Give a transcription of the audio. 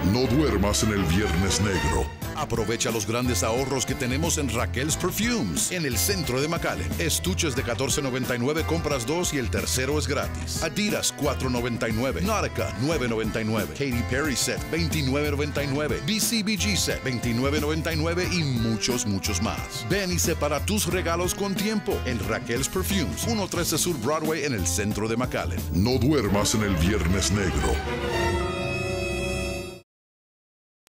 No duermas en el Viernes Negro. Aprovecha los grandes ahorros que tenemos en Raquel's Perfumes, en el centro de McAllen. Estuches de $14.99, compras 2 y el tercero es gratis. Adidas, $4.99. Nautica, $9.99. Katy Perry Set, $29.99. BCBG Set, $29.99 y muchos, muchos más. Ven y separa tus regalos con tiempo en Raquel's Perfumes, 113 Sur Broadway, en el centro de McAllen. No duermas en el Viernes Negro.